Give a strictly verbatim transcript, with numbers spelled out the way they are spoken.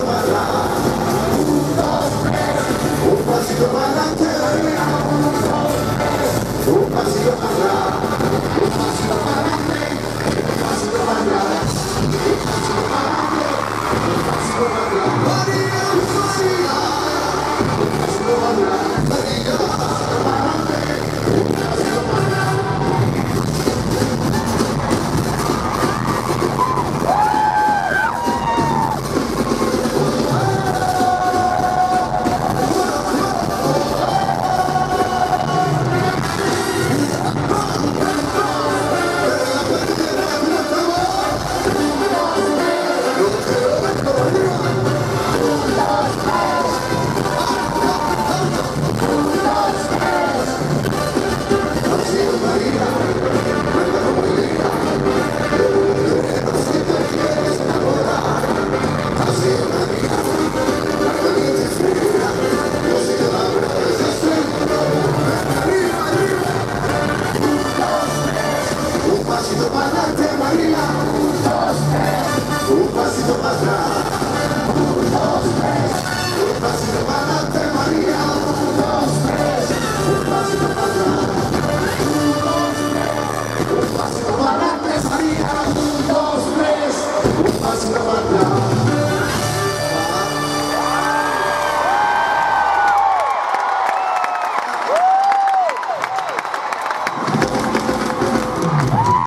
para atrás, un pasito para adelante, un pasito para atrás, un pasito para adelante, un pasito para atrás, un pasito para adelante, un pasito para atrás. María, María, un pasito para atrás, María, para adelante, un pasito para atrás. Un pasito para adelante, María. Un, dos, tres. Un pasito para atrás.